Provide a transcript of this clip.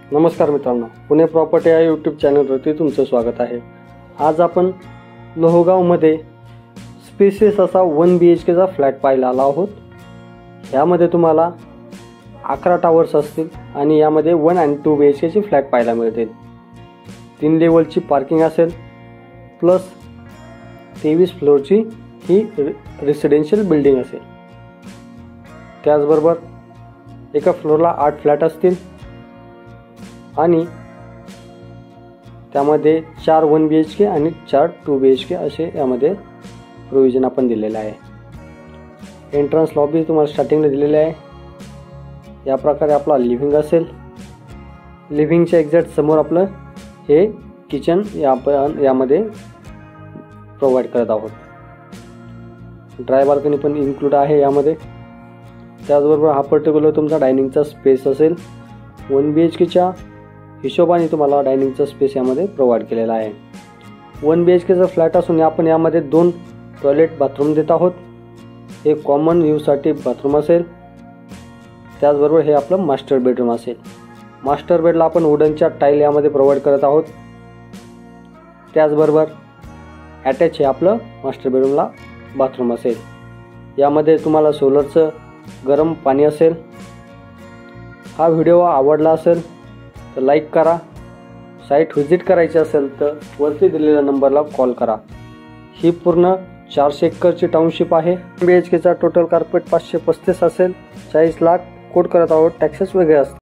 नमस्कार मित्रांनो, पुणे प्रॉपर्टी या यूट्यूब चॅनलवरती तुमचं स्वागत आहे। आज आपण लोहगावमध्ये स्पेसियस असा 1 BHK चा फ्लॅट पाहायला आलो आहोत। यामध्ये तुम्हाला 11 टावर्स असतील आणि यामध्ये 1 आणि 2 BHK चे फ्लॅट पाहायला मिळतील। 3 लेवलची पार्किंग असेल प्लस 23 फ्लोअरची ही रेसिडेन्शियल बिल्डिंग असेल। त्याचबरोबर एका फ्लोअरला 8 फ्लॅट असतील आणि त्यामध्ये 4 1 BHK आणि 4 2 BHK असे यामध्ये प्रोविजन आपण दिलेले आहे। एंट्रन्स लॉबी तुम्हाला स्टार्टिंगला दिलेले आहे। या प्रकारे आपला लिव्हिंग असेल। लिव्हिंगच्या एक्झॅक्ट समोर आपलं हे किचन यामध्ये प्रोव्हाइड करत आहोत। ड्राय बाल्कनी पण इन्क्लूड आहे यामध्ये। त्याचबरोबर हा पर्टिक्युलर तुमचा डायनिंगचा स्पेस असेल। 1 BHKच्या हिशोबाने तुम्हाला डायनिंगचा स्पेस यामध्ये प्रोव्हाइड केलेला आहे। 1 BHKचा फ्लॅट असून आपण यामध्ये 2 टॉयलेट बाथरूम देत आहोत। हे कॉमन यूजसाठी बाथरूम असेल। त्याचबरोबर हे आपलं मास्टर बेडरूम असेल। मास्टर बेडला आपण वुडनच्या टाईल यामध्ये प्रोव्हाइड करत आहोत। त्याचबरोबर अटॅच हे आपलं मास्टर बेडरूमला बाथरूम असेल। यामध्ये तुम्हाला सोलरचं गरम पाणी असेल। हा व्हिडिओ आवडला असेल तर लाईक करा। साईट व्हिजिट करायची असेल तर वरती दिलेल्या नंबरला कॉल करा। ही पूर्ण 400 एकरची टाउनशिप आहे। BHKचा टोटल कार्पेट 535 असेल। 40 लाख कोट करत आहोत। टॅक्सेस वेगळे असतात।